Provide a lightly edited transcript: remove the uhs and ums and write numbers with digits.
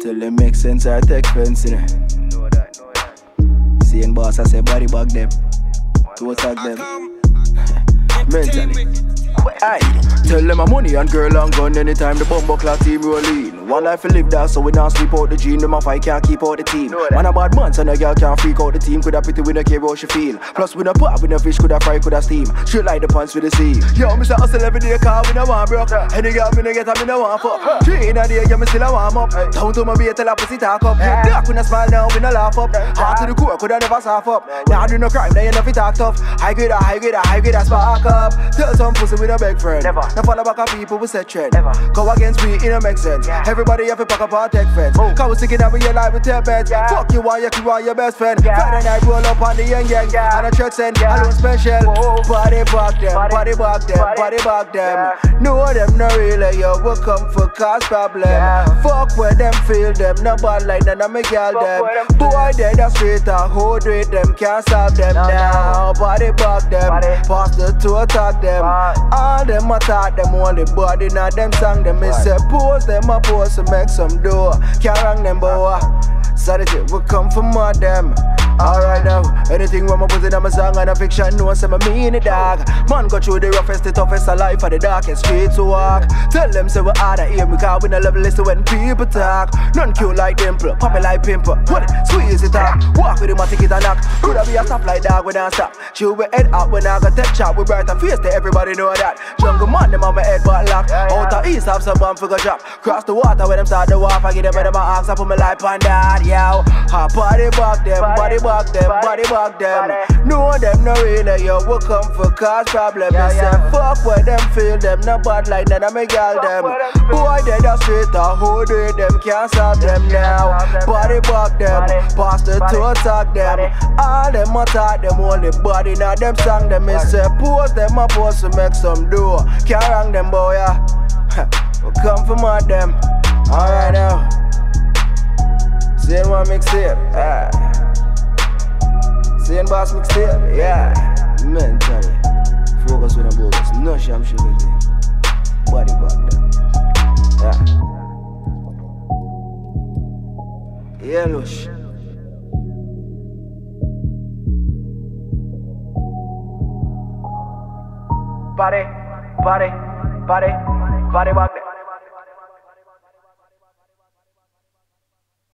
Till them make sense or take offense, innit? Know that. Seeing boss, I say body bag them. To attack them. Mentally. Aye. Tell them my money and girl and gun anytime the bumbo clock team roll in. One life to live that, so we not sleep out the gene. Them a fight can't keep out the team. Man a bad man, so no girl can't freak out the team. Coulda pretty we no care how she feel. Plus we no pop, we no fish, coulda fry, coulda steam. Straight like the pants with the sea. Yo, Mr. Hustle every day, car we no want broke. Any girl me no get, me no want fuck. 3 in a day, yeah, me still a warm up. Down to my bait, tell her pussy talk up. Dark we no smile now, we no laugh up. Hard to the core, coulda never soft up. Nah do no crime, they ain't nothing talk tough. High grade, spark up. Tell some pussy we no beg friend. Never. No follow back on people we set trend. Go against me, it don't make sense. Everybody have to pack up our tech friends. Cause we sticking up with your life with 10 beds. Fuck you while you keep on your best friend. Friday night roll up on the young gang. And a church send, alone special. Body back them, body back them, body back them. Know them no really, yo, we come for cause problem. Fuck where them feel them, no bad like none of me girl them. Boy dead a straight a hold with them, can't stop them now. Body back them, pass the to attack them. All them attack them, only body not them song them. Me say pose them a pose to make some dough. Can't wrong them boy. Sanity, we come for more them. Alright now, anything when I put in my song and a fiction, no say me mean it dog. Man go through the roughest, the toughest of life, for the darkest street to walk. Tell them say we harder here, because we no level listen when people talk. None cute like dimple, pop it like pimple. What it, sweet it talk, walk with him a ticket and knock. Coulda be a stop like dog when I stop. Chew we head out when I got tech shot, we bright and face to everybody know that. Jungle man, them on my head but lock. Out of east have some bomb figure drop. Cross the water when them start the walk, I give them head my axe, I put my life on that, yo. Body back them, body back them, body back them. Know them no really, yo, we come for cause problem. They say fuck where them feel them, no bad like none of me girl them. Boy they just straight a hold with them, can't stop them now. Body back them, pass the to attack them. All them attack them, only body not them song them. Me say pose them a pose to make some dough. Can't wrong them boy, yeah. We come for mad them. Alright now. Seeing one mixtape, yeah. Seeing boss mixtape, yeah. Mentally, focus with the bogus, no sham sugar thing. Body back then, yeah. Yellowish. Body back